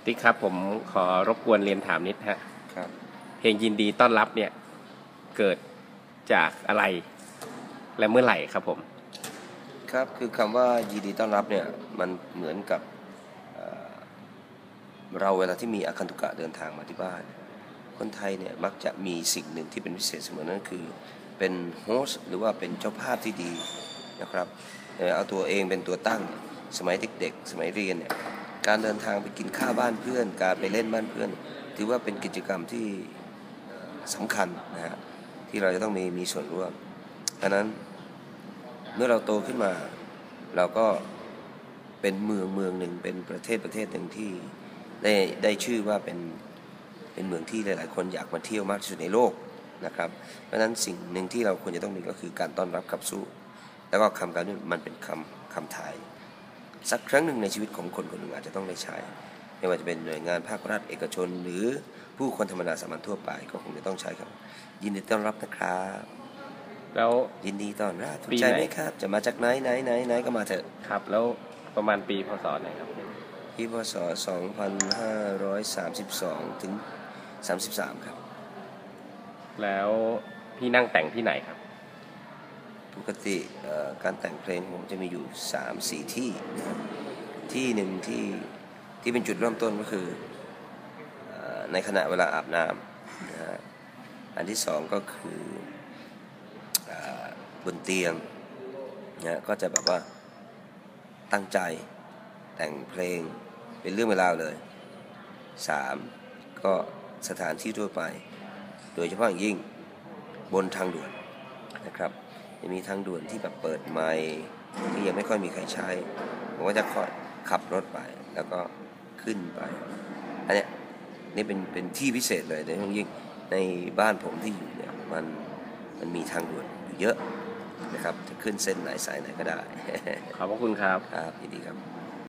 ติ๊กครับผมขอรบกวนเรียนถามนิดฮะครับเพลงยินดีต้อนรับเนี่ยเกิดจากอะไรและเมื่อไหร่ครับผมครับคือคำว่ายินดีต้อนรับเนี่ยมันเหมือนกับเราเวลาที่มีอาคันตุกะเดินทางมาที่บ้านคนไทยเนี่ยมักจะมีสิ่งหนึ่งที่เป็นพิเศษเสมอนั่นคือเป็นโฮสต์หรือว่าเป็นเจ้าภาพที่ดีนะครับเอาตัวเองเป็นตัวตั้งสมัยเด็กๆสมัยเรียนเนี่ยการเดินทางไปกินข้าวบ้านเพื่อนการไปเล่นบ้านเพื่อนถือว่าเป็นกิจกรรมที่สำคัญนะฮะที่เราจะต้องมีส่วนร่วมเพราะนั้นเมื่อเราโตขึ้นมาเราก็เป็นเมืองหนึ่งเป็นประเทศหนึ่งที่ได้ชื่อว่าเป็นเมืองที่หลายๆคนอยากมาเที่ยวมากที่สุดในโลกนะครับเพราะฉะนั้นสิ่งหนึ่งที่เราควรจะต้องมีก็คือการต้อนรับขับสู้แล้วก็คำการนี้มันเป็นคำไทยสักครั้งหนึ่งในชีวิตของคนคนหนึ่งอาจจะต้องได้ใช้ไม่ว่าจะเป็นหน่วยงานภาครัฐเอกชนหรือผู้คนธรรมดาสามัญทั่วไปก็คงจะต้องใช้ครับยินดีต้อนรับนะครับแล้วยินดีต้อนรับถูกใจไหมครับจะมาจากไหนก็มาเถอะครับแล้วประมาณปีพศไหนครับปีพศ2532ถึง33ครับแล้วพี่นั่งแต่งที่ไหนครับปกติการแต่งเพลงผมจะมีอยู่ 3-4 ที่ที่หนึ่งที่เป็นจุดเริ่มต้นก็คือในขณะเวลาอาบน้ำนะฮะอันที่สองก็คือบนเตียงนะก็จะแบบว่าตั้งใจแต่งเพลงเป็นเรื่องเวลาเลย3ก็สถานที่ทั่วไปโดยเฉพาะอย่างยิ่งบนทางด่วนนะครับจะมีทางด่วนที่แบบเปิดไมค์ที่ยังไม่ค่อยมีใครใช้ผมก็จะขับรถไปแล้วก็ขึ้นไปอันนี้นี่เป็นที่พิเศษเลยโดยเฉพาะยิ่งในบ้านผมที่อยู่เนี่ยมันมีทางด่วนอยู่เยอะนะครับจะขึ้นเส้นไหนสายไหนก็ได้ขอบพระคุณครับครับยินดีครับ